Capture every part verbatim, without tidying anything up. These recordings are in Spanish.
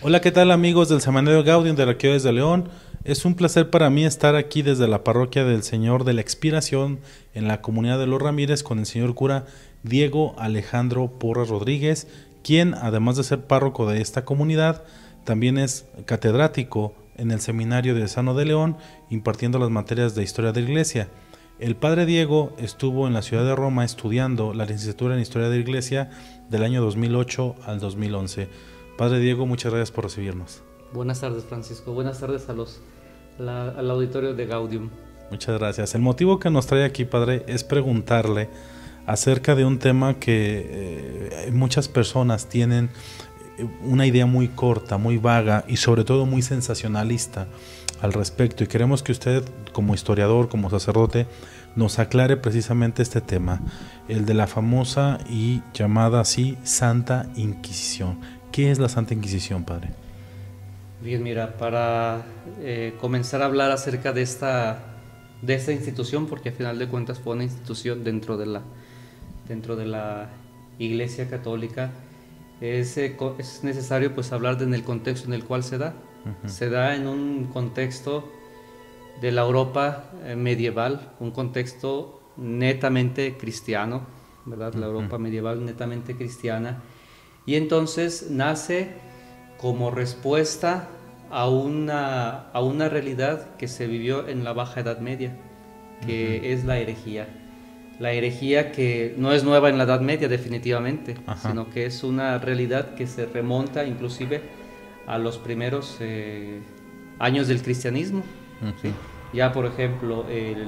Hola, ¿qué tal amigos del Semanario Gaudium de la Arquidiócesis de León? Es un placer para mí estar aquí desde la parroquia del Señor de la Expiración en la comunidad de Los Ramírez con el señor cura Diego Alejandro Porras Rodríguez, quien además de ser párroco de esta comunidad, también es catedrático en el Seminario Diocesano de León, impartiendo las materias de Historia de la Iglesia. El padre Diego estuvo en la ciudad de Roma estudiando la licenciatura en Historia de la Iglesia del año dos mil ocho al dos mil once. Padre Diego, muchas gracias por recibirnos. Buenas tardes, Francisco. Buenas tardes a los, la, al auditorio de Gaudium. Muchas gracias. El motivo que nos trae aquí, padre, es preguntarle acerca de un tema que eh, muchas personas tienen una idea muy corta, muy vaga y sobre todo muy sensacionalista al respecto, y queremos que usted, como historiador, como sacerdote, nos aclare precisamente este tema, el de la famosa y llamada así Santa Inquisición. ¿Qué es la Santa Inquisición, padre? Bien, mira, para eh, comenzar a hablar acerca de esta, de esta institución, porque al final de cuentas fue una institución dentro de la, dentro de la Iglesia Católica, es, eh, es necesario pues hablar de en el contexto en el cual se da. Uh-huh. Se da en un contexto de la Europa eh, medieval, un contexto netamente cristiano, ¿verdad? La uh-huh. Europa medieval netamente cristiana. Y entonces nace como respuesta a una, a una realidad que se vivió en la Baja Edad Media, que uh-huh. es la herejía. La herejía que no es nueva en la Edad Media definitivamente, uh-huh. sino que es una realidad que se remonta inclusive a los primeros eh, años del cristianismo. Uh-huh. ¿sí? Ya por ejemplo, el,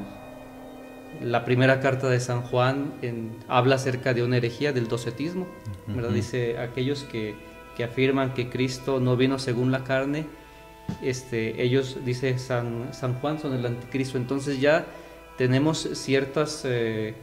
la primera carta de San Juan en, habla acerca de una herejía del docetismo, ¿verdad? Uh-huh. Dice, aquellos que, que afirman que Cristo no vino según la carne, este, ellos, dice San, San Juan, son el anticristo. Entonces ya tenemos ciertas, eh,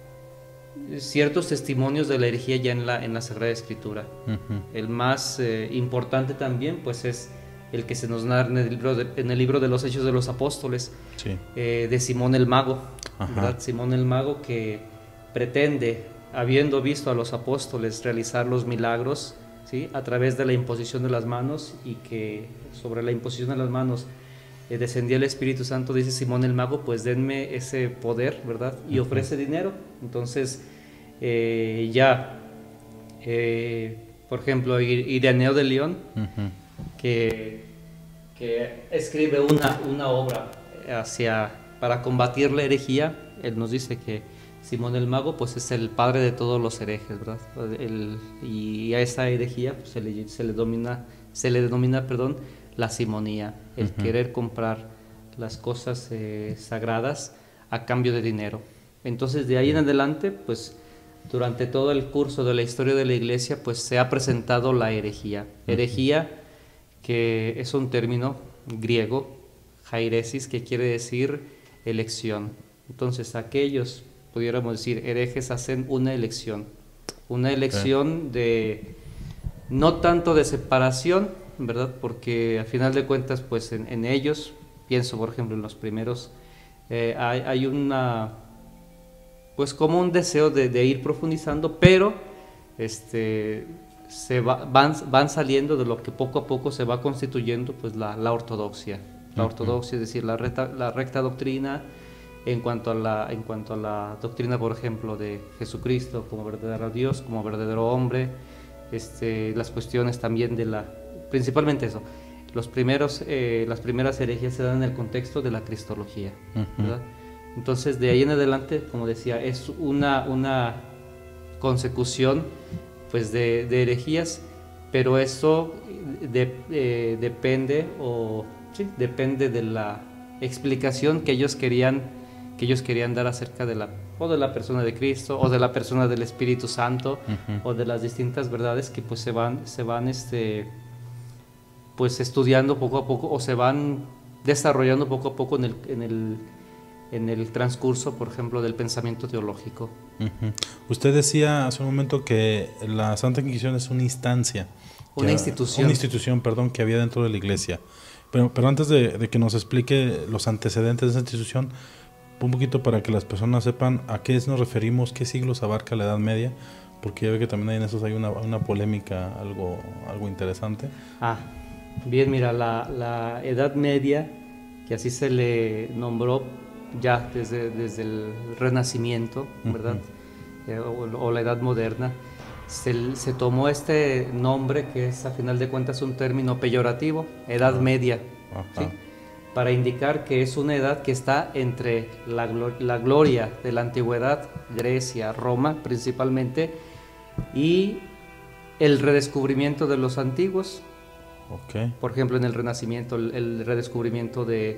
ciertos testimonios de la herejía ya en la, en la Sagrada Escritura. Uh-huh. El más eh, importante también pues es el que se nos narra en el libro de, en el libro de los Hechos de los Apóstoles, sí. eh, de Simón el Mago, ¿verdad? Simón el Mago, que pretende, habiendo visto a los apóstoles realizar los milagros, ¿sí? a través de la imposición de las manos, y que sobre la imposición de las manos eh, descendía el Espíritu Santo, dice Simón el Mago, pues denme ese poder, ¿verdad? Y uh-huh. ofrece dinero. Entonces eh, ya, eh, por ejemplo, Ireneo de León, uh-huh. que, que escribe una, una obra hacia, para combatir la herejía. Él nos dice que Simón el Mago pues es el padre de todos los herejes, ¿verdad? El, y a esa herejía pues, se, le, se, le domina, se le denomina perdón, la simonía, el uh-huh. querer comprar las cosas eh, sagradas a cambio de dinero. Entonces de ahí en adelante pues durante todo el curso de la historia de la Iglesia pues se ha presentado la herejía. Herejía, que es un término griego, jairesis, que quiere decir elección. Entonces aquellos, pudiéramos decir, herejes hacen una elección, una elección de, no tanto de separación, ¿verdad? Porque a final de cuentas, pues en, en ellos, pienso por ejemplo en los primeros, eh, hay, hay una, pues como un deseo de, de ir profundizando, pero este, se va, van, van saliendo de lo que poco a poco se va constituyendo pues la, la ortodoxia, la ortodoxia, es decir, la recta, la recta doctrina, en cuanto a la en cuanto a la doctrina, por ejemplo, de Jesucristo como verdadero Dios, como verdadero hombre, este, las cuestiones también de la, principalmente eso, los primeros eh, las primeras herejías se dan en el contexto de la cristología, uh-huh. ¿verdad? Entonces de ahí en adelante, como decía, es una una consecución pues de, de herejías, pero eso de, eh, depende o sí, depende de la explicación que ellos querían que ellos querían dar acerca de la, o de la persona de Cristo, o de la persona del Espíritu Santo, uh-huh. o de las distintas verdades que pues se van, se van este, pues estudiando poco a poco, o se van desarrollando poco a poco en el, en el, en el transcurso, por ejemplo, del pensamiento teológico. Uh-huh. Usted decía hace un momento que la Santa Inquisición es una instancia. Una que, institución. Una institución, perdón, que había dentro de la Iglesia. Pero, pero antes de, de que nos explique los antecedentes de esa institución, un poquito para que las personas sepan a qué nos referimos, qué siglos abarca la Edad Media, Porque ya ve que también hay en esos hay una, una polémica algo, algo interesante. Ah, bien, mira, la, la Edad Media, que así se le nombró ya desde, desde el Renacimiento, ¿verdad? Uh-huh. eh, o, o la Edad Moderna, se, se tomó este nombre que es a final de cuentas un término peyorativo, Edad uh-huh. Media, ¿sí? Para indicar que es una edad que está entre la, la gloria de la antigüedad, Grecia, Roma principalmente, y el redescubrimiento de los antiguos. Okay. Por ejemplo, en el Renacimiento, el, el redescubrimiento de,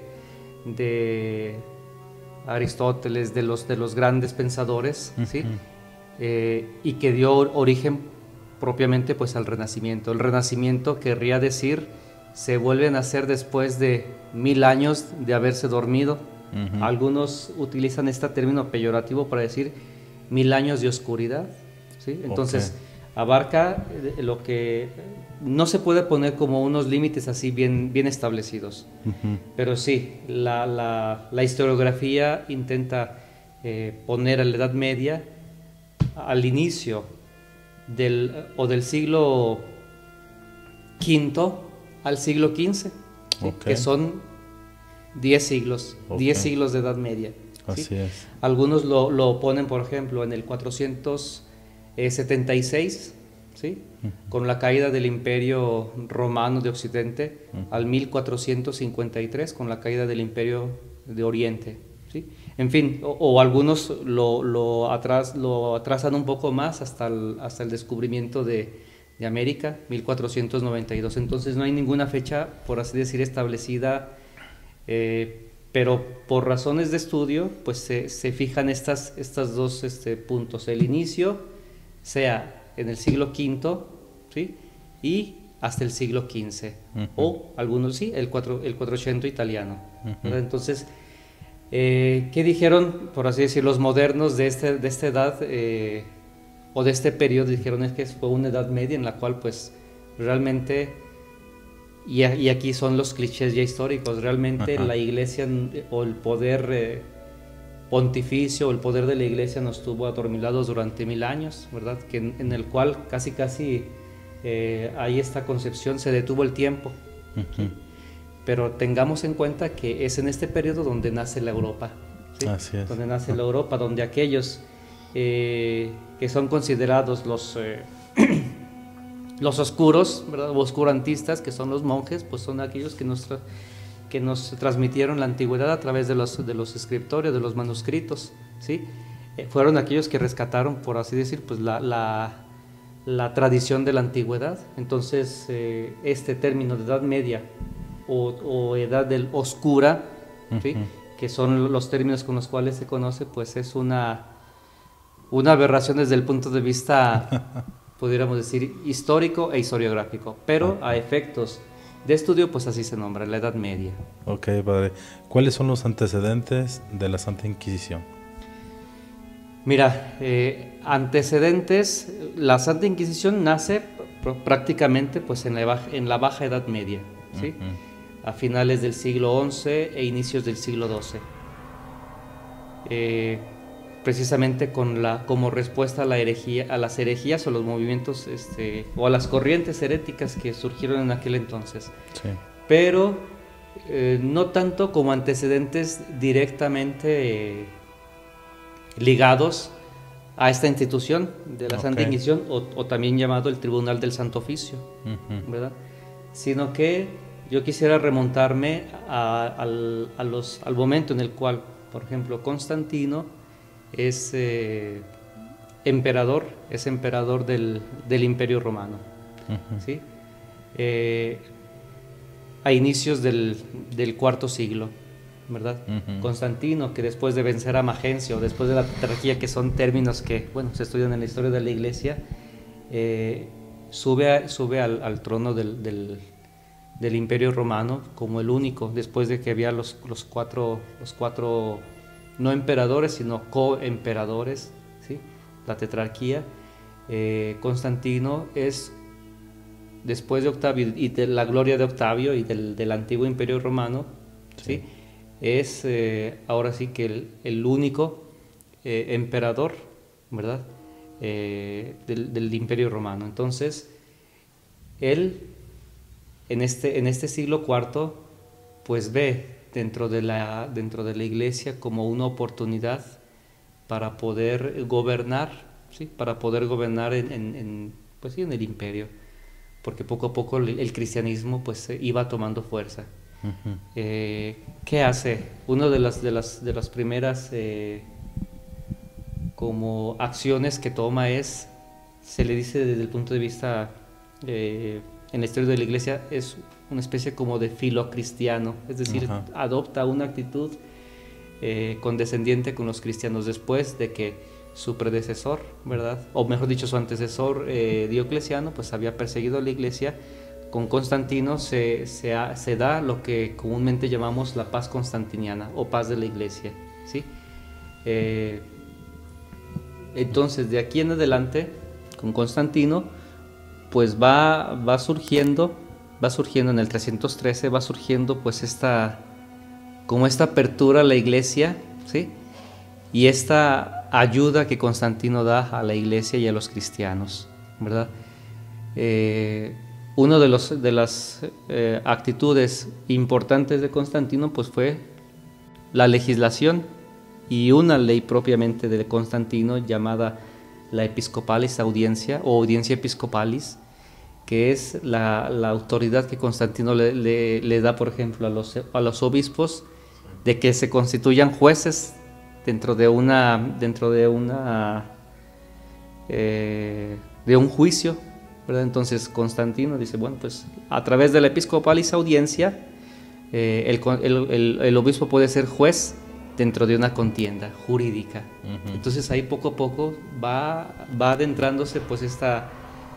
de Aristóteles, de los, de los grandes pensadores, uh-huh. ¿sí? eh, y que dio origen propiamente pues, al Renacimiento. El Renacimiento querría decir, se vuelve a nacer después de mil años de haberse dormido. Uh-huh. Algunos utilizan este término peyorativo para decir mil años de oscuridad, ¿sí? Entonces, okay. abarca lo que no se puede poner como unos límites así bien, bien establecidos. Uh-huh. Pero sí, la, la, la historiografía intenta eh, poner a la Edad Media al inicio del, o del siglo quinto al siglo quince, ¿sí? Okay. Que son diez siglos, okay. diez siglos de Edad Media. ¿Sí? Así es. Algunos lo, lo ponen, por ejemplo, en el cuatrocientos setenta y seis, ¿sí? Uh-huh. Con la caída del Imperio Romano de Occidente, uh-huh. al mil cuatrocientos cincuenta y tres, con la caída del Imperio de Oriente, ¿sí? En fin, o, o algunos lo, lo, atras, lo atrasan un poco más hasta el, hasta el descubrimiento de, de América, mil cuatrocientos noventa y dos. Entonces no hay ninguna fecha, por así decir, establecida, eh, pero por razones de estudio, pues se, se fijan estas, estas dos este, puntos. El inicio sea en el siglo quinto, ¿sí? Y hasta el siglo quince, uh-huh. o algunos sí, el, cuatro, el cuatrocientos italiano. Uh-huh. Entonces, eh, ¿qué dijeron, por así decir, los modernos de, este, de esta edad, eh, o de este periodo? Dijeron es que fue una edad media en la cual, pues, realmente, y, y aquí son los clichés ya históricos, realmente uh-huh. la iglesia o el poder eh, pontificio o el poder de la iglesia nos tuvo adormilados durante mil años, ¿verdad? Que en, en el cual casi casi eh, hay esta concepción, se detuvo el tiempo. Uh-huh. Pero tengamos en cuenta que es en este periodo donde nace la Europa, ¿sí? Así es. Donde nace uh-huh. la Europa, donde aquellos eh, que son considerados los, eh, los oscuros, ¿verdad? Oscurantistas, que son los monjes, pues son aquellos que nos... Tra- que nos transmitieron la antigüedad a través de los, de los escritorios, de los manuscritos, ¿sí? Eh, fueron aquellos que rescataron, por así decir, pues la, la, la tradición de la antigüedad. Entonces, eh, este término de Edad Media o, o Edad del Oscura, ¿sí? Uh-huh. Que son los términos con los cuales se conoce, pues es una, una aberración desde el punto de vista, pudiéramos decir, histórico e historiográfico, pero uh-huh. a efectos de estudio, pues así se nombra, la Edad Media. Ok, padre. ¿Cuáles son los antecedentes de la Santa Inquisición? Mira, eh, antecedentes, la Santa Inquisición nace pr- prácticamente pues, en, la baja, en la Baja Edad Media, ¿sí? Uh-huh. A finales del siglo once e inicios del siglo doce. Eh, precisamente con la, como respuesta a, la herejía, a las herejías o los movimientos este, o a las corrientes heréticas que surgieron en aquel entonces. Sí. Pero eh, no tanto como antecedentes directamente eh, ligados a esta institución de la okay. Santa Inquisición o, o también llamado el Tribunal del Santo Oficio, uh-huh. ¿verdad? Sino que yo quisiera remontarme a, al, a los, al momento en el cual, por ejemplo, Constantino es eh, emperador, es emperador del, del Imperio Romano, uh-huh. ¿sí? Eh, a inicios del, del cuarto siglo, ¿verdad? Uh-huh. Constantino, que después de vencer a Magencio, después de la tetrarquía, que son términos que, bueno, se estudian en la historia de la Iglesia, eh, sube, a, sube al, al trono del, del, del Imperio Romano como el único, después de que había los, los cuatro... Los cuatro no emperadores, sino coemperadores, ¿sí? La tetrarquía. Eh, Constantino es, después de Octavio y de la gloria de Octavio y del, del antiguo Imperio Romano, ¿sí? ¿Sí? Es eh, ahora sí que el, el único eh, emperador, ¿verdad? eh, del, del Imperio Romano. Entonces, él en este, en este siglo cuarto, pues ve dentro de la, dentro de la iglesia como una oportunidad para poder gobernar, ¿sí? Para poder gobernar en, en, en, pues sí, en el imperio, porque poco a poco el, el cristianismo pues iba tomando fuerza. Uh-huh. eh, ¿Qué hace? Una de las, de las, de las primeras eh, como acciones que toma es, se le dice desde el punto de vista eh, en la historia de la iglesia, es una especie como de filo cristiano, es decir, uh-huh. adopta una actitud eh, condescendiente con los cristianos después de que su predecesor, ¿verdad? O mejor dicho, su antecesor eh, Diocleciano, pues había perseguido a la iglesia. Con Constantino se, se, ha, se da lo que comúnmente llamamos la paz constantiniana o paz de la iglesia, ¿sí? Eh, entonces, de aquí en adelante, con Constantino, pues va, va surgiendo, va surgiendo en el trescientos trece, va surgiendo pues esta, como esta apertura a la iglesia, ¿sí? Y esta ayuda que Constantino da a la iglesia y a los cristianos, ¿verdad? Eh, una de, los, de las eh, actitudes importantes de Constantino pues fue la legislación y una ley propiamente de Constantino llamada la Episcopalis Audiencia o Audiencia Episcopalis, que es la, la autoridad que Constantino le, le, le da, por ejemplo, a los, a los obispos de que se constituyan jueces dentro de una dentro de una eh, de un juicio, ¿verdad? Entonces Constantino dice, bueno, pues a través de la Episcopalis Audiencia eh, el, el, el, el obispo puede ser juez dentro de una contienda jurídica. Uh-huh. Entonces ahí poco a poco va, va adentrándose pues esta,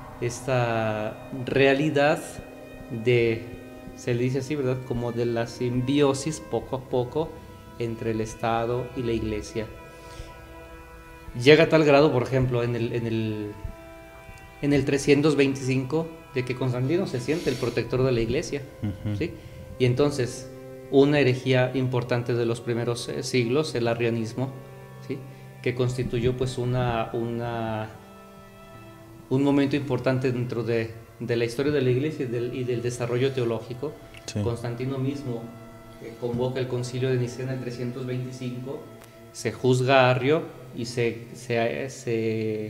esta realidad de, se le dice así, ¿verdad? Como de la simbiosis poco a poco entre el Estado y la Iglesia. Llega a tal grado, por ejemplo, en el, en el, en el trescientos veinticinco, de que Constantino se siente el protector de la Iglesia, uh-huh. ¿sí? Y entonces, una herejía importante de los primeros eh, siglos, el arrianismo, ¿sí? Que constituyó pues una, una, un momento importante dentro de, de la historia de la Iglesia y del, y del desarrollo teológico. Sí. Constantino mismo eh, convoca el concilio de Nicea en el trescientos veinticinco, se juzga a Arrio y se, se, se,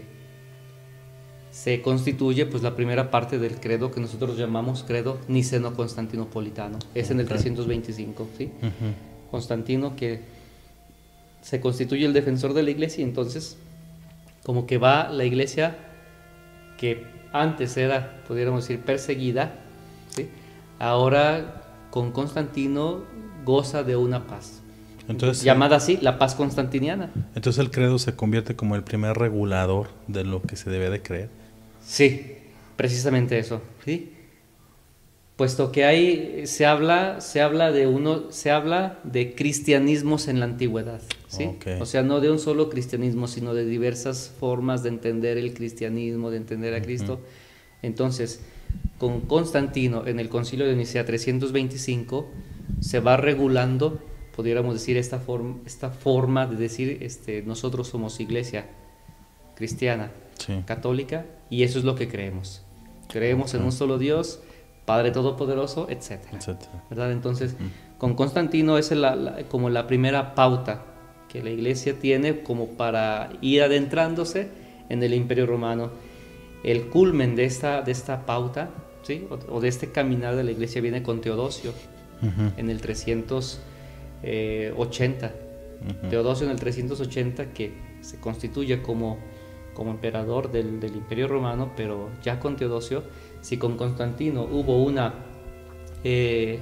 se constituye pues la primera parte del credo que nosotros llamamos credo niceno-constantinopolitano. Es en el trescientos veinticinco, ¿sí? Uh-huh. Constantino, que se constituye el defensor de la iglesia, y entonces como que va la iglesia que antes era, pudiéramos decir, perseguida, ¿sí? Ahora con Constantino goza de una paz. Entonces, llamada así, la paz constantiniana. Entonces el credo se convierte como el primer regulador de lo que se debe de creer. Sí, precisamente eso, ¿sí? Puesto que hay, se habla, se habla de uno, se habla de cristianismos en la antigüedad, ¿sí? Okay. O sea, no de un solo cristianismo, sino de diversas formas de entender el cristianismo, de entender a Cristo. Uh-huh. Entonces, con Constantino, en el Concilio de Nicea trescientos veinticinco, se va regulando, pudiéramos decir, esta forma, esta forma de decir, este, nosotros somos iglesia cristiana, sí, católica, y eso es lo que creemos. Creemos uh-huh. en un solo Dios, Padre Todopoderoso, etcétera, etcétera. ¿Verdad? Entonces, uh-huh. con Constantino es la, la, como la primera pauta que la iglesia tiene como para ir adentrándose en el Imperio Romano. El culmen de esta, de esta pauta, ¿sí? o, o de este caminar de la iglesia viene con Teodosio, uh-huh. en el trescientos ochenta. Uh-huh. Teodosio en el trescientos ochenta, que se constituye como, como emperador del, del Imperio Romano, pero ya con Teodosio, si con Constantino hubo una, eh,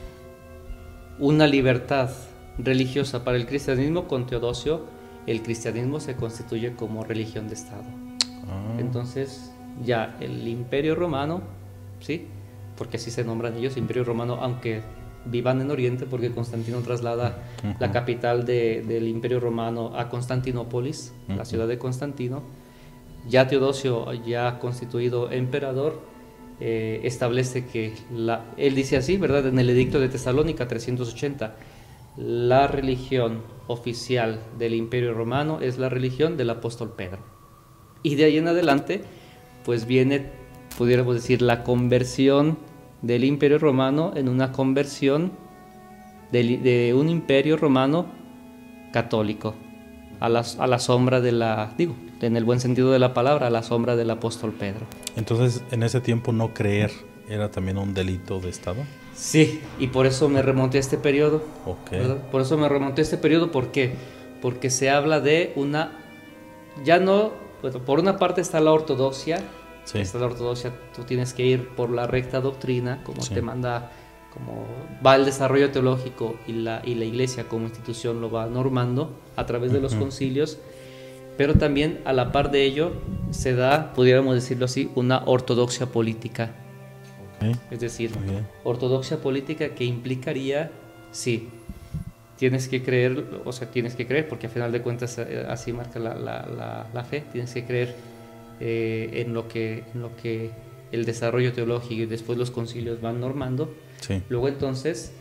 una libertad religiosa para el cristianismo, con Teodosio el cristianismo se constituye como religión de Estado. Oh. Entonces ya el Imperio Romano, ¿sí? Porque así se nombran ellos, Imperio Romano, aunque vivan en Oriente, porque Constantino traslada uh-huh. la capital de, del Imperio Romano a Constantinópolis, uh-huh. la ciudad de Constantino. Ya Teodosio, ya constituido emperador, eh, establece que, la, él dice así, ¿verdad? En el Edicto de Tesalónica trescientos ochenta, la religión oficial del Imperio Romano es la religión del apóstol Pedro. Y de ahí en adelante, pues viene, pudiéramos decir, la conversión del Imperio Romano en una conversión de, de un Imperio Romano católico, a la, a la sombra de la, digo, en el buen sentido de la palabra, a la sombra del apóstol Pedro. Entonces, en ese tiempo no creer era también un delito de Estado. Sí, y por eso me remonté a este periodo. Okay. ¿Verdad? Por eso me remonté a este periodo, ¿por qué? Porque se habla de una, ya no, bueno, por una parte está la ortodoxia, sí. Está la ortodoxia, tú tienes que ir por la recta doctrina, como sí. te manda, como va el desarrollo teológico y la, y la iglesia como institución lo va normando a través de uh-huh. los concilios, pero también a la par de ello se da, pudiéramos decirlo así, una ortodoxia política. Okay. Es decir, okay. ortodoxia política que implicaría, sí, tienes que creer, o sea, tienes que creer, porque al final de cuentas así marca la, la, la, la fe, tienes que creer eh, en, lo que, en lo que el desarrollo teológico y después los concilios van normando. Sí. Luego entonces,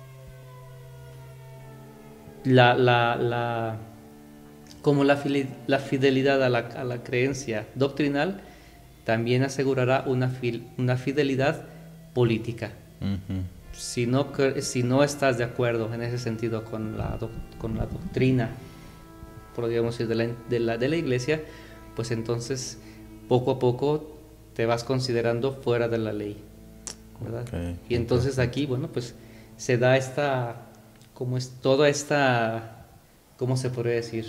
la, la, la, como la, la fidelidad a la, a la creencia doctrinal, también asegurará una, fil, una fidelidad política. Uh-huh. Si no, si no estás de acuerdo en ese sentido con la, con la doctrina, podríamos decir, de la, de, la, de la iglesia, pues entonces poco a poco te vas considerando fuera de la ley, ¿verdad? Okay. Y entonces aquí, bueno, pues se da esta, como es toda esta, ¿cómo se podría decir?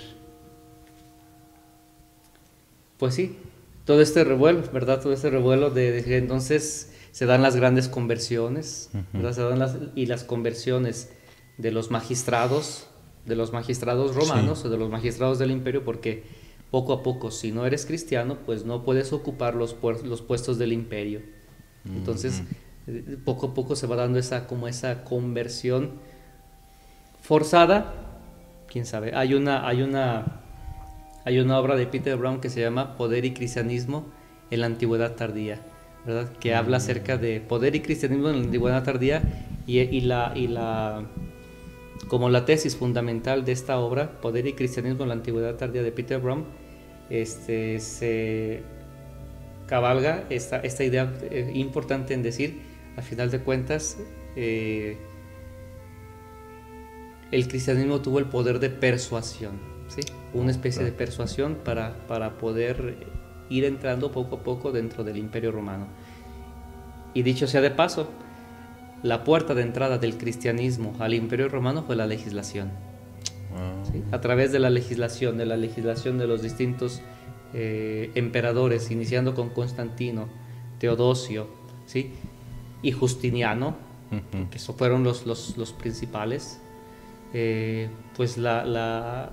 Pues sí, todo este revuelo, ¿verdad? Todo este revuelo de, de entonces se dan las grandes conversiones, ¿verdad? Se dan las, y las conversiones de los magistrados, de los magistrados romanos, sí. o de los magistrados del imperio, porque poco a poco, si no eres cristiano, pues no puedes ocupar los, los puestos del imperio. Entonces, uh-huh. poco a poco se va dando esa, como esa conversión forzada, quién sabe. Hay una, hay una, hay una obra de Peter Brown que se llama Poder y Cristianismo en la Antigüedad Tardía, ¿verdad? Que uh-huh. habla acerca de poder y cristianismo en la Antigüedad Tardía y, y la, y la como la tesis fundamental de esta obra, Poder y Cristianismo en la Antigüedad Tardía de Peter Brown, este, se cabalga esta, esta idea eh, importante en decir, a final de cuentas, eh, el cristianismo tuvo el poder de persuasión, ¿sí? Una especie de persuasión para, para poder ir entrando poco a poco dentro del Imperio Romano. Y dicho sea de paso, la puerta de entrada del cristianismo al Imperio Romano fue la legislación. Wow. ¿Sí? A través de la legislación, de la legislación de los distintos eh, emperadores, iniciando con Constantino, Teodosio, ¿sí? y Justiniano, uh-huh. que esos fueron los, los, los principales, eh, pues la, la,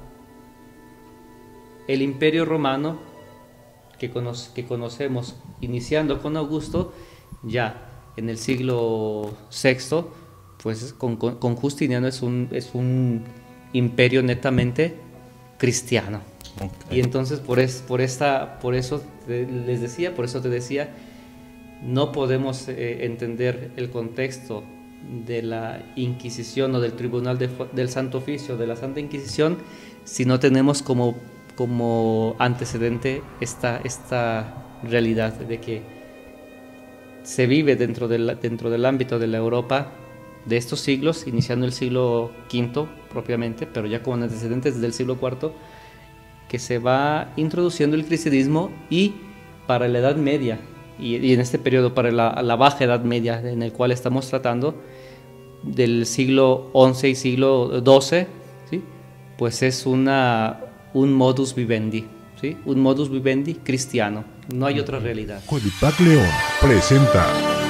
el Imperio Romano que, cono que conocemos iniciando con Augusto, ya en el siglo sexto, pues con, con, con Justiniano es un, es un imperio netamente cristiano. Okay. Y entonces por, es, por, esta, por eso te, les decía, por eso te decía, no podemos eh, entender el contexto de la Inquisición o del Tribunal de, del Santo Oficio, de la Santa Inquisición, si no tenemos como, como antecedente esta, esta realidad de que se vive dentro del, dentro del ámbito de la Europa de estos siglos, iniciando el siglo quinto propiamente, pero ya como antecedentes desde el siglo cuarto, que se va introduciendo el cristianismo, y para la Edad Media, y, y en este periodo para la, la Baja Edad Media, en el cual estamos tratando, del siglo once y siglo doce, ¿sí? pues es una, un modus vivendi, ¿sí? un modus vivendi cristiano. No hay otra realidad. Codipac León presenta.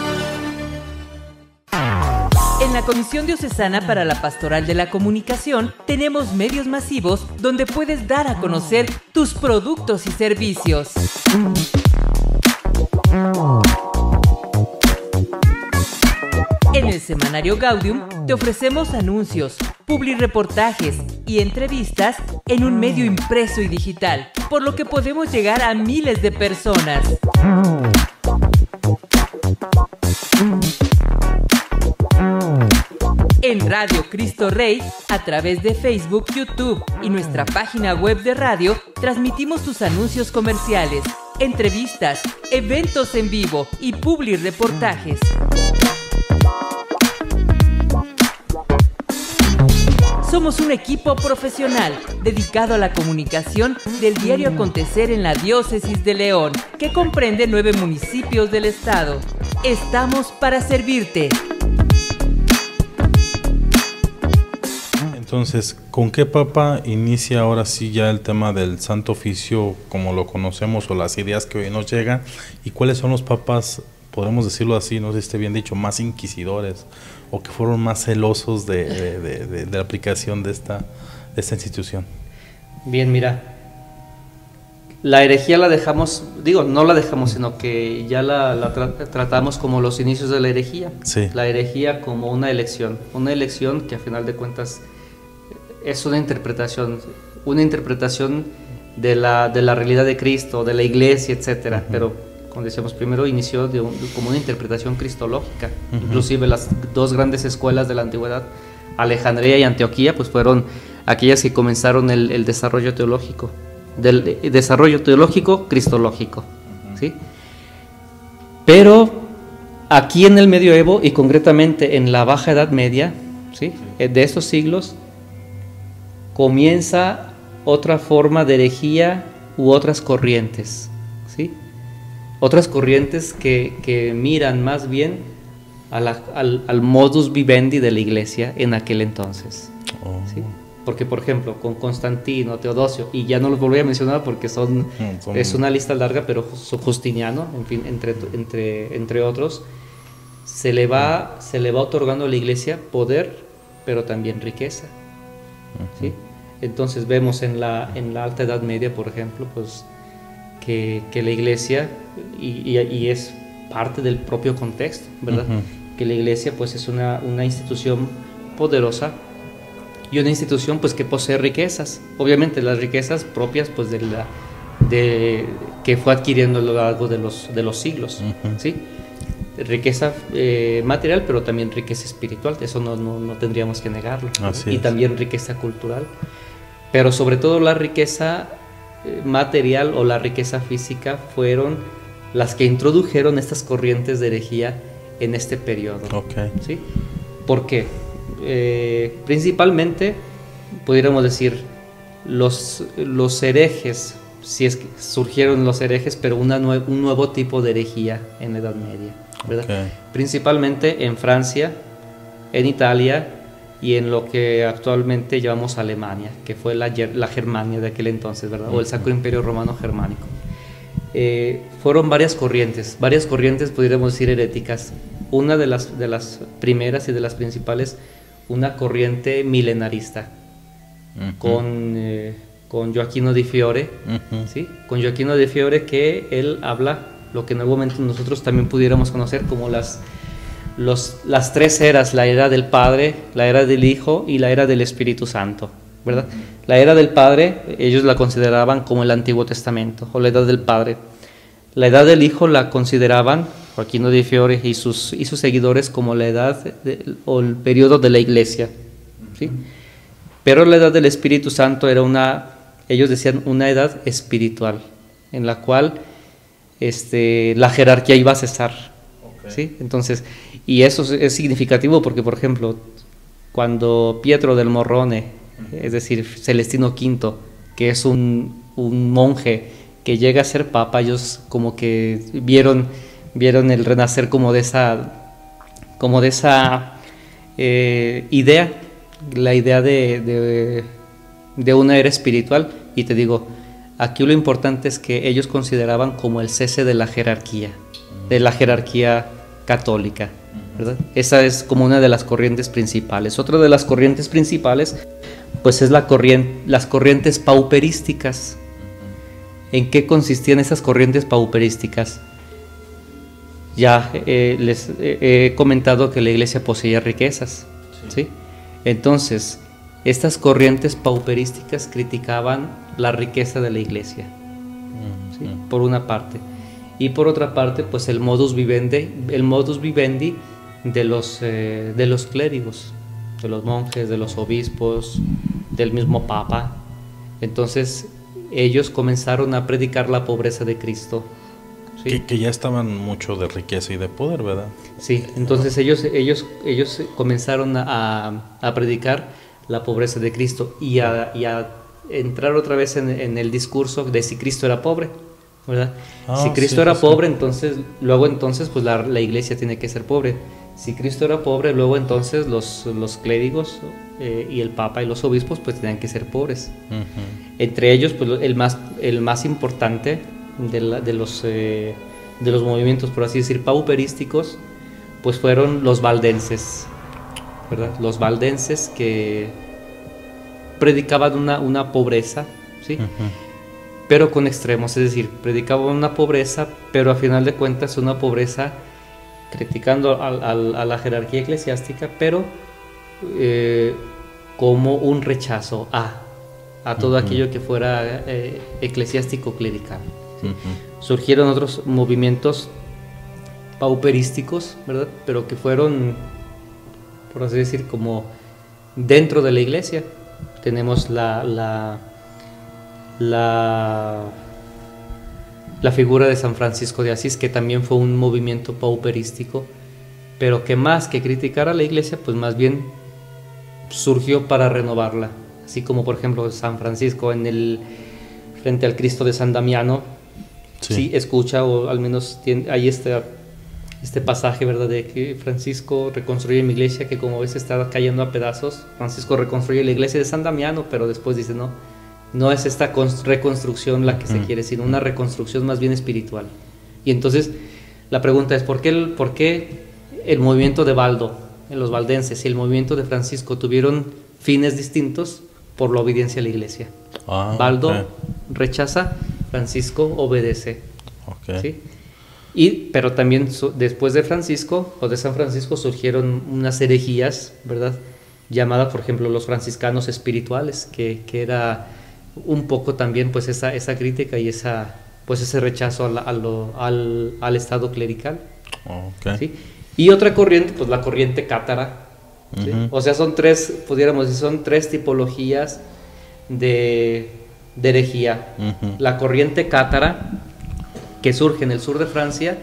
En la Comisión Diocesana para la Pastoral de la Comunicación tenemos medios masivos donde puedes dar a conocer tus productos y servicios. En el semanario Gaudium te ofrecemos anuncios, publireportajes y entrevistas en un medio impreso y digital, por lo que podemos llegar a miles de personas. En En Radio Cristo Rey, a través de Facebook, YouTube y nuestra página web de radio, transmitimos tus anuncios comerciales, entrevistas, eventos en vivo y publi reportajes. Somos un equipo profesional dedicado a la comunicación del diario acontecer en la diócesis de León, que comprende nueve municipios del estado. Estamos para servirte. Entonces, ¿con qué papa inicia ahora sí ya el tema del Santo Oficio como lo conocemos o las ideas que hoy nos llegan? ¿Y cuáles son los papas, podemos decirlo así, no sé si esté bien dicho, más inquisidores o que fueron más celosos de, de, de, de, de la aplicación de esta, de esta institución? Bien, mira, la herejía la dejamos, digo, no la dejamos, sino que ya la, la tra tratamos como los inicios de la herejía. Sí. La herejía como una elección, una elección que a final de cuentas es una interpretación, una interpretación de la, de la realidad de Cristo, de la iglesia, etcétera. Uh-huh. Pero, como decíamos, primero inició de un, como una interpretación cristológica. Uh-huh. Inclusive las dos grandes escuelas de la antigüedad, Alejandría y Antioquía, pues fueron aquellas que comenzaron el, el desarrollo teológico, del el desarrollo teológico cristológico. Uh-huh. ¿Sí? Pero aquí en el medioevo y concretamente en la Baja Edad Media, ¿sí? Sí. De estos siglos, comienza otra forma de herejía u otras corrientes, ¿sí? Otras corrientes que, que miran más bien a la, al, al modus vivendi de la iglesia en aquel entonces, oh. ¿sí? Porque, por ejemplo, con Constantino, Teodosio, y ya no los volví a mencionar porque son, mm, son... es una lista larga, pero Justiniano, en fin, entre, entre, entre otros, se le, va, mm. se le va otorgando a la iglesia poder, pero también riqueza. ¿Sí? Entonces vemos en la, en la Alta Edad Media, por ejemplo, pues que, que la iglesia, y, y, y es parte del propio contexto, ¿verdad? Uh-huh. Que la iglesia pues es una, una institución poderosa y una institución pues que posee riquezas, obviamente las riquezas propias pues de la, de, que fue adquiriendo a lo largo de los, de los siglos, uh-huh. ¿sí? Riqueza eh, material, pero también riqueza espiritual, eso no, no, no tendríamos que negarlo. Así y es. También riqueza cultural, pero sobre todo la riqueza eh, material o la riqueza física fueron las que introdujeron estas corrientes de herejía en este periodo. Okay. ¿Sí? ¿Por qué? Eh, principalmente, pudiéramos decir, los, los herejes, si es que surgieron los herejes, pero una nue un nuevo tipo de herejía en la Edad Media, ¿verdad? Okay. Principalmente en Francia, en Italia y en lo que actualmente llamamos Alemania, que fue la, la Germania de aquel entonces, ¿verdad? O el Sacro Imperio Romano Germánico. Eh, fueron varias corrientes, varias corrientes podríamos decir heréticas. Una de las, de las primeras y de las principales, una corriente milenarista, uh-huh. con, eh, con Gioacchino di Fiore, uh-huh. ¿sí? Con Gioacchino di Fiore, que él habla lo que en algún momento nosotros también pudiéramos conocer como las, los, las tres eras, la era del Padre, la era del Hijo y la era del Espíritu Santo, ¿verdad? La era del Padre, ellos la consideraban como el Antiguo Testamento, o la edad del Padre. La edad del Hijo la consideraban Gioacchino di Fiore y sus, y sus seguidores como la edad de, o el periodo de la Iglesia, ¿sí? Pero la edad del Espíritu Santo era una, ellos decían, una edad espiritual, en la cual este, la jerarquía iba a cesar, okay. ¿sí? Entonces, y eso es, es significativo porque, por ejemplo, cuando Pietro del Morrone, es decir, Celestino quinto, que es un, un monje que llega a ser papa, ellos como que vieron, vieron el renacer como de esa, como de esa eh, idea, la idea de, de, de una era espiritual. Y te digo, aquí lo importante es que ellos consideraban como el cese de la jerarquía, de la jerarquía católica, ¿verdad? Esa es como una de las corrientes principales. Otra de las corrientes principales pues es la corriente, las corrientes pauperísticas. ¿En qué consistían esas corrientes pauperísticas? Ya eh, les eh, he comentado que la iglesia poseía riquezas, sí. ¿sí? Entonces, estas corrientes pauperísticas criticaban la riqueza de la iglesia, mm, ¿sí? mm. por una parte. Y por otra parte, pues el modus vivendi, el modus vivendi de los, eh, de los clérigos, de los monjes, de los obispos, del mismo Papa. Entonces ellos comenzaron a predicar la pobreza de Cristo. ¿Sí? Que, que ya estaban mucho de riqueza y de poder, ¿verdad? Sí, entonces ellos, ellos, ellos comenzaron a, a predicar la pobreza de Cristo y a, y a entrar otra vez en, en el discurso de si Cristo era pobre, ¿verdad? Ah, si Cristo sí, era sí, pobre, sí. entonces, luego entonces, pues la, la iglesia tiene que ser pobre. Si Cristo era pobre, luego entonces los, los clérigos eh, y el Papa y los obispos pues tenían que ser pobres. Uh-huh. Entre ellos, pues el más, el más importante de, la, de, los, eh, de los movimientos, por así decir, pauperísticos, pues fueron los valdenses, ¿verdad? Los valdenses que predicaban una, una pobreza, ¿sí? Uh-huh. Pero con extremos, es decir, predicaban una pobreza, pero a final de cuentas una pobreza criticando a, a, a la jerarquía eclesiástica, pero eh, como un rechazo a, a todo uh-huh. aquello que fuera eh, eclesiástico clerical. ¿Sí? Uh-huh. Surgieron otros movimientos pauperísticos, ¿verdad? Pero que fueron, por así decir, como dentro de la iglesia. Tenemos la, la, la, la figura de San Francisco de Asís, que también fue un movimiento pauperístico, pero que más que criticar a la iglesia, pues más bien surgió para renovarla. Así como, por ejemplo, San Francisco en el, frente al Cristo de San Damiano, sí, sí escucha, o al menos tiene, hay este, este pasaje, ¿verdad?, de que Francisco reconstruye mi iglesia, que como ves está cayendo a pedazos. Francisco reconstruye la iglesia de San Damiano, pero después dice, no, no es esta reconstrucción la que se quiere, sino una reconstrucción más bien espiritual. Y entonces la pregunta es, ¿por qué el, por qué el movimiento de Baldo, en los valdenses, y el movimiento de Francisco tuvieron fines distintos? Por la obediencia a la iglesia. Ah, Baldo okay. rechaza, Francisco obedece. Okay. ¿Sí? Y, pero también su, después de Francisco o de San Francisco surgieron unas herejías, ¿verdad? Llamadas, por ejemplo, los franciscanos espirituales, que, que era un poco también pues esa, esa crítica y esa, pues ese rechazo al, al, al, al estado clerical. Okay. ¿Sí? Y otra corriente, pues la corriente cátara. ¿Sí? Uh-huh. O sea, son tres, pudiéramos decir, son tres tipologías de, de herejía. Uh-huh. La corriente cátara, que surge en el sur de Francia,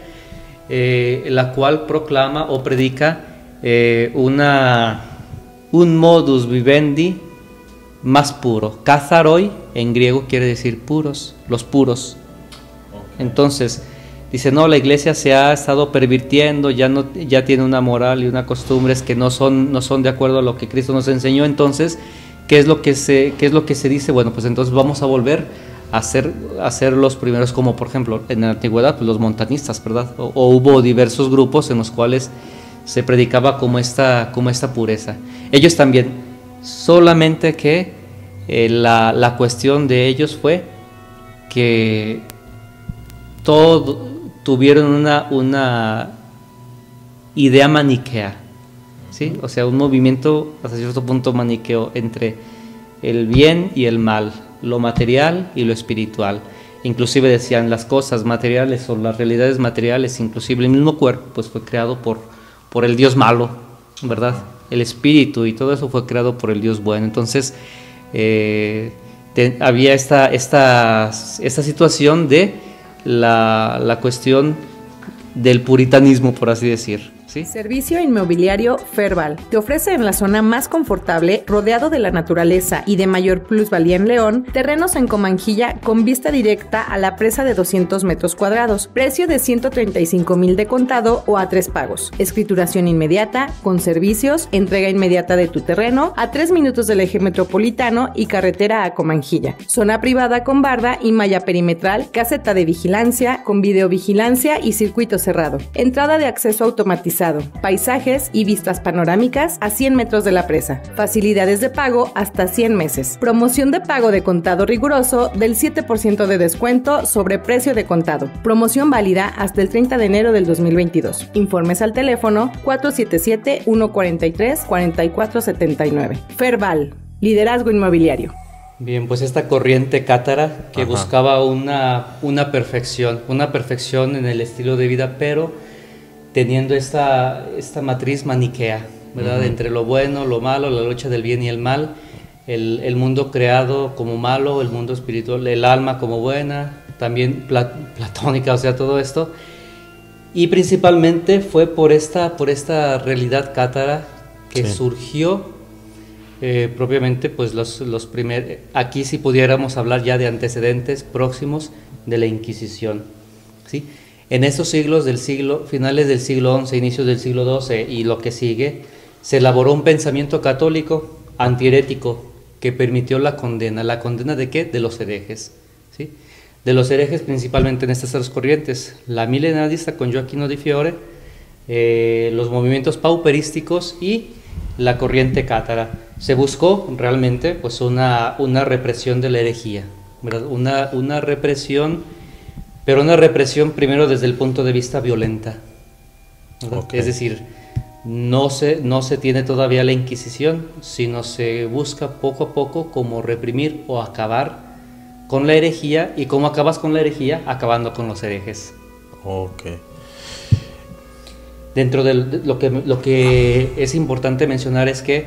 eh, la cual proclama o predica eh, una, un modus vivendi más puro. Katharoi en griego quiere decir puros, los puros. Okay. Entonces dice, no, la iglesia se ha estado pervirtiendo, ya, no, ya tiene una moral y unas costumbres que no son, no son de acuerdo a lo que Cristo nos enseñó. Entonces, ¿qué es lo que se, qué es lo que se dice? Bueno, pues entonces vamos a volver a ser, a ser los primeros, como por ejemplo en la antigüedad, pues los montanistas, ¿verdad? O, o hubo diversos grupos en los cuales se predicaba como esta, como esta pureza. Ellos también, solamente que eh, la, la cuestión de ellos fue que todo tuvieron una, una idea maniquea, ¿sí? O sea, un movimiento hasta cierto punto maniqueo entre el bien y el mal, lo material y lo espiritual. Inclusive decían las cosas materiales o las realidades materiales, inclusive el mismo cuerpo, pues fue creado por, por el Dios malo, ¿verdad? El espíritu y todo eso fue creado por el Dios bueno. Entonces, eh, te, había esta, esta, esta situación de La, la cuestión del puritanismo, por así decir. ¿Sí? Servicio inmobiliario Ferval te ofrece en la zona más confortable, rodeado de la naturaleza y de mayor plusvalía en León, terrenos en Comanjilla con vista directa a la presa de doscientos metros cuadrados, precio de ciento treinta y cinco mil de contado o a tres pagos, escrituración inmediata, con servicios, entrega inmediata de tu terreno, a tres minutos del eje metropolitano y carretera a Comanjilla, zona privada con barda y malla perimetral, caseta de vigilancia, con videovigilancia y circuito cerrado, entrada de acceso automatizado, paisajes y vistas panorámicas a cien metros de la presa, facilidades de pago hasta cien meses, promoción de pago de contado riguroso del siete por ciento de descuento sobre precio de contado, promoción válida hasta el treinta de enero del dos mil veintidós. Informes al teléfono cuatro siete siete, uno cuatro tres, cuatro cuatro siete nueve. Ferval, liderazgo inmobiliario. Bien, pues esta corriente cátara que Ajá. buscaba una, una perfección, una perfección en el estilo de vida, pero teniendo esta, esta matriz maniquea, ¿verdad? Uh-huh. Entre lo bueno, lo malo, la lucha del bien y el mal, el, el mundo creado como malo, el mundo espiritual, el alma como buena, también plat, platónica, o sea, todo esto. Y principalmente fue por esta, por esta realidad cátara que sí. surgió eh, propiamente, pues los, los primeros, aquí si pudiéramos hablar ya de antecedentes próximos de la Inquisición, ¿sí? En esos siglos del siglo, finales del siglo once, inicios del siglo doce y lo que sigue, se elaboró un pensamiento católico antiherético que permitió la condena. ¿La condena de qué? De los herejes, ¿sí? De los herejes principalmente en estas tres corrientes, la milenarista con Gioacchino di Fiore, eh, los movimientos pauperísticos y la corriente cátara. Se buscó realmente pues una, una represión de la herejía, ¿verdad? Una, una represión, pero una represión primero desde el punto de vista violenta, okay. Es decir, no se, no se tiene todavía la Inquisición, sino se busca poco a poco cómo reprimir o acabar con la herejía. ¿Y cómo acabas con la herejía? Acabando con los herejes. Ok. Dentro de lo que, lo que es importante mencionar es que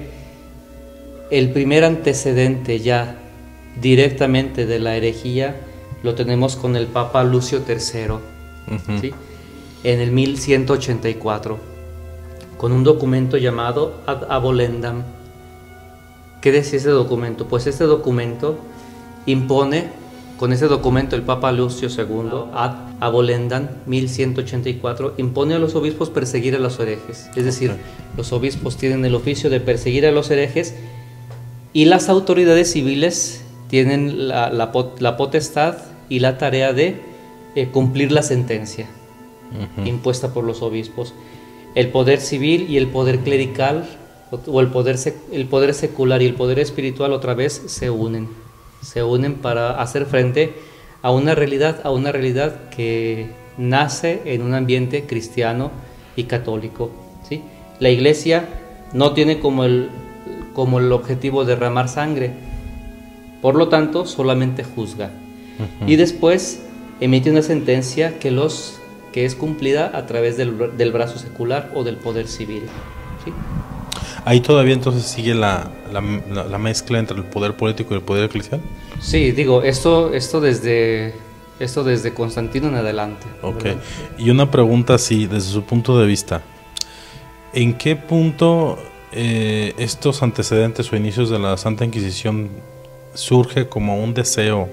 el primer antecedente ya directamente de la herejía lo tenemos con el Papa Lucio tercero, uh-huh. ¿sí? En el mil ciento ochenta y cuatro, con un documento llamado Ad Abolendam. ¿Qué decía ese documento? Pues este documento impone, con ese documento el Papa Lucio segundo, Ad Abolendam, mil ciento ochenta y cuatro, impone a los obispos perseguir a los herejes. Es decir, okay. los obispos tienen el oficio de perseguir a los herejes y las autoridades civiles tienen la, la, la potestad y la tarea de eh, cumplir la sentencia uh-huh. impuesta por los obispos. El poder civil y el poder clerical, o, o el, poder sec, el poder secular y el poder espiritual otra vez se unen. Se unen para hacer frente a una realidad, a una realidad que nace en un ambiente cristiano y católico, ¿sí? La Iglesia no tiene como el, como el objetivo derramar sangre, por lo tanto solamente juzga. Uh-huh. Y después emite una sentencia que, los, que es cumplida a través del, del brazo secular o del poder civil, ¿sí? ¿Ahí todavía entonces sigue la, la, la mezcla entre el poder político y el poder eclesial? Sí, digo, esto, esto, desde, esto desde Constantino en adelante. Ok, ¿verdad? Y una pregunta así, desde su punto de vista, ¿en qué punto eh, estos antecedentes o inicios de la Santa Inquisición surge como un deseo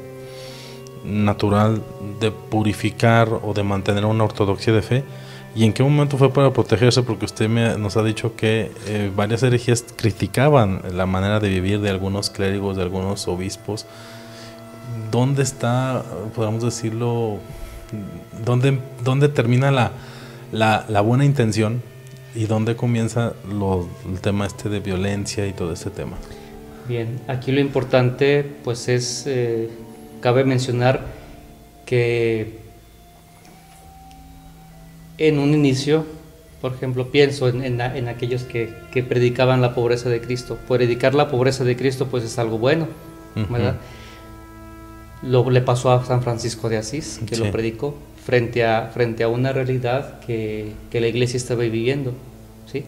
natural de purificar o de mantener una ortodoxia de fe? ¿Y en qué momento fue para protegerse? Porque usted me, nos ha dicho que eh, varias herejías criticaban la manera de vivir de algunos clérigos, de algunos obispos. ¿Dónde está, podemos decirlo, dónde, dónde termina la, la, la buena intención y dónde comienza lo, el tema este de violencia y todo este tema? Bien, aquí lo importante pues es, eh, cabe mencionar que en un inicio, por ejemplo, pienso en, en, en aquellos que, que predicaban la pobreza de Cristo. Predicar la pobreza de Cristo pues es algo bueno, ¿verdad? Uh-huh. Lo le pasó a San Francisco de Asís, que sí. lo predicó frente a, frente a una realidad que, que la Iglesia estaba viviendo, ¿sí?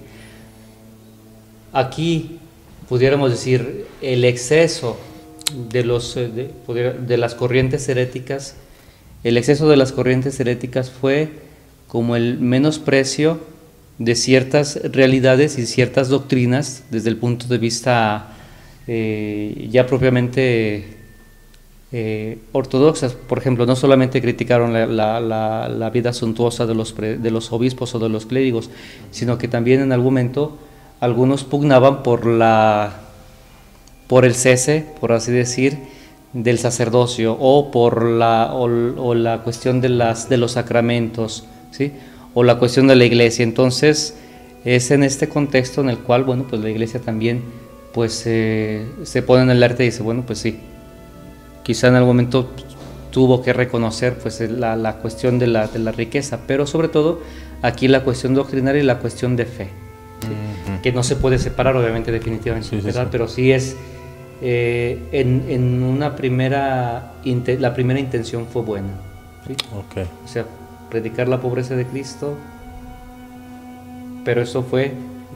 Aquí pudiéramos decir el exceso de, los, de, de las corrientes heréticas, el exceso de las corrientes heréticas fue como el menosprecio de ciertas realidades y ciertas doctrinas desde el punto de vista eh, ya propiamente eh, ortodoxas. Por ejemplo, no solamente criticaron la, la, la, la vida suntuosa de los, pre, de los obispos o de los clérigos, sino que también en algún momento algunos pugnaban por, la, por el cese, por así decir, del sacerdocio o por la, o, o la cuestión de, las, de los sacramentos, ¿sí? O la cuestión de la Iglesia. Entonces es en este contexto en el cual, bueno, pues la Iglesia también pues eh, se pone en el arte y dice, bueno, pues sí, quizá en algún momento tuvo que reconocer pues la, la cuestión de la, de la riqueza, pero sobre todo aquí la cuestión doctrinaria y la cuestión de fe, ¿sí? Uh-huh. Que no se puede separar obviamente definitivamente, sí, ¿verdad? Sí, sí. Pero sí es eh, en, en una primera, la primera intención fue buena, ¿sí? Okay. O sea, predicar la pobreza de Cristo, pero eso fue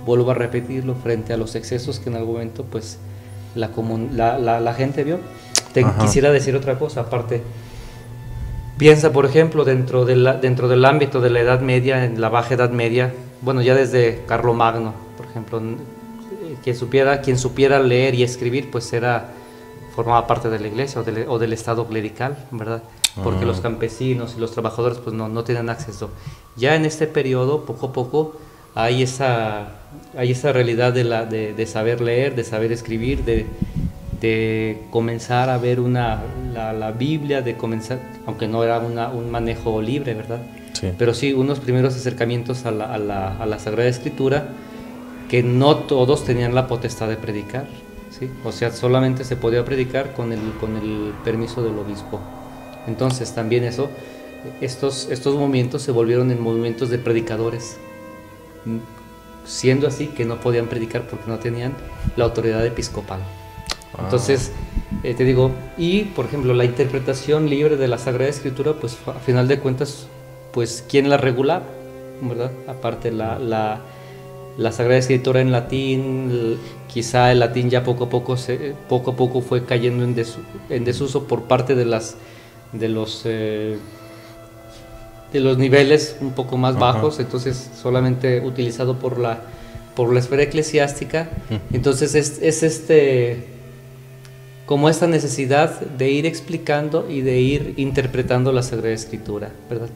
vuelvo a repetirlo, frente a los excesos que en algún momento pues la, comun la, la, la gente vio. Te Ajá. quisiera decir otra cosa aparte. Piensa, por ejemplo, dentro, de la, dentro del ámbito de la Edad Media, en la Baja Edad Media, bueno, ya desde Carlomagno, por ejemplo, quien supiera, quien supiera leer y escribir, pues era, formaba parte de la iglesia o del, o del estado clerical, ¿verdad? Porque uh-huh. los campesinos y los trabajadores pues no, no tenían acceso. Ya en este periodo, poco a poco, hay esa, hay esa realidad de, la, de, de saber leer, de saber escribir, de, de comenzar a ver una, la, la Biblia, de comenzar, aunque no era una, un manejo libre, ¿verdad? Sí. Pero sí, unos primeros acercamientos a la, a, la, a la Sagrada Escritura, que no todos tenían la potestad de predicar, ¿sí? O sea, solamente se podía predicar con el, con el permiso del obispo. Entonces también eso, estos, estos movimientos se volvieron en movimientos de predicadores, siendo así que no podían predicar porque no tenían la autoridad episcopal. Ah. Entonces, eh, te digo, y por ejemplo la interpretación libre de la Sagrada Escritura, pues a final de cuentas, pues ¿quién la regulaba? ¿Verdad? Aparte la, la, la Sagrada Escritura en latín, quizá el latín ya poco a poco, se, poco, a poco fue cayendo en, desu, en desuso por parte de las de los eh, de los niveles un poco más Ajá. bajos, entonces solamente utilizado por la por la esfera eclesiástica. Uh-huh. Entonces es, es este como esta necesidad de ir explicando y de ir interpretando la Sagrada Escritura, ¿verdad?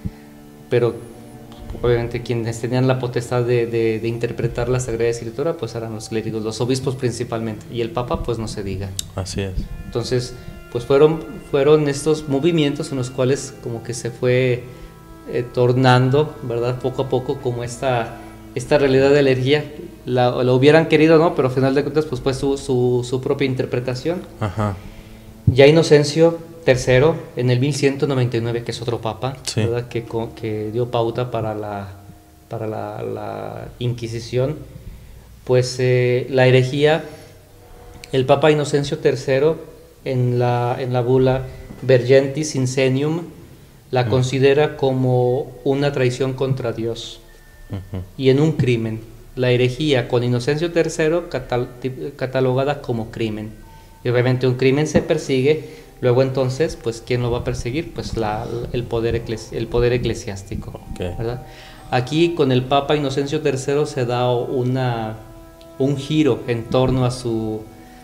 Pero obviamente quienes tenían la potestad de, de, de interpretar la Sagrada Escritura pues eran los clérigos, los obispos principalmente, y el Papa pues no se diga. Así es. Entonces pues fueron, fueron estos movimientos en los cuales como que se fue eh, tornando, ¿verdad? Poco a poco como esta, esta realidad de la herejía, la, la hubieran querido, ¿no? Pero al final de cuentas pues fue su, su, su propia interpretación. Ajá. Ya Inocencio tercero, en el mil ciento noventa y nueve, que es otro papa, sí. ¿verdad? Que, que dio pauta para la, para la, la Inquisición, pues eh, la herejía, el Papa Inocencio tercero, en la, en la bula Vergentis Insenium, la uh-huh. considera como una traición contra Dios uh-huh. y en un crimen. La herejía con Inocencio tercero catal, catalogada como crimen. Y obviamente un crimen se persigue, luego entonces, pues ¿quién lo va a perseguir? Pues la, el, poder eclesi el poder eclesiástico. Okay. ¿verdad? Aquí con el Papa Inocencio tercero se da una, un giro en torno a su...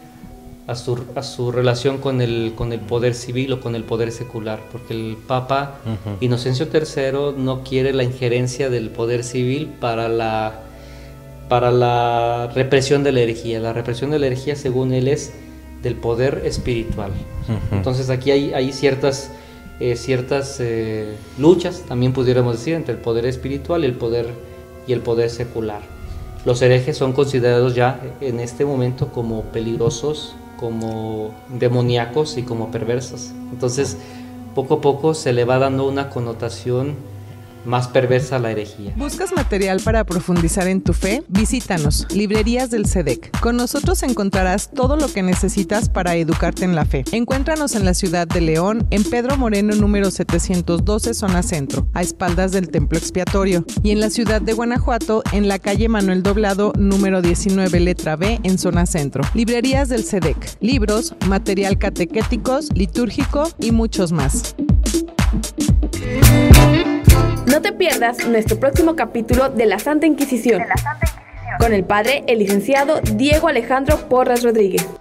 A su, a su relación con el, con el poder civil o con el poder secular, porque el Papa uh-huh. Inocencio tercero no quiere la injerencia del poder civil para la, para la represión de la herejía. La represión de la herejía, según él, es del poder espiritual. Uh-huh. Entonces aquí hay, hay ciertas, eh, ciertas eh, luchas, también pudiéramos decir, entre el poder espiritual y el poder, y el poder secular. Los herejes son considerados ya en este momento como peligrosos, como demoníacos y como perversos. Entonces, poco a poco se le va dando una connotación más perversa a la herejía. ¿Buscas material para profundizar en tu fe? Visítanos, Librerías del C E D E C. Con nosotros encontrarás todo lo que necesitas para educarte en la fe. Encuéntranos en la ciudad de León, en Pedro Moreno número setecientos doce, zona centro, a espaldas del Templo Expiatorio, y en la ciudad de Guanajuato, en la calle Manuel Doblado número diecinueve, letra B, en zona centro. Librerías del C E D E C. Libros, material catequéticos, litúrgico y muchos más. No te pierdas nuestro próximo capítulo de la Santa Inquisición, de la Santa Inquisición. Con el padre, el licenciado Diego Alejandro Porras Rodríguez.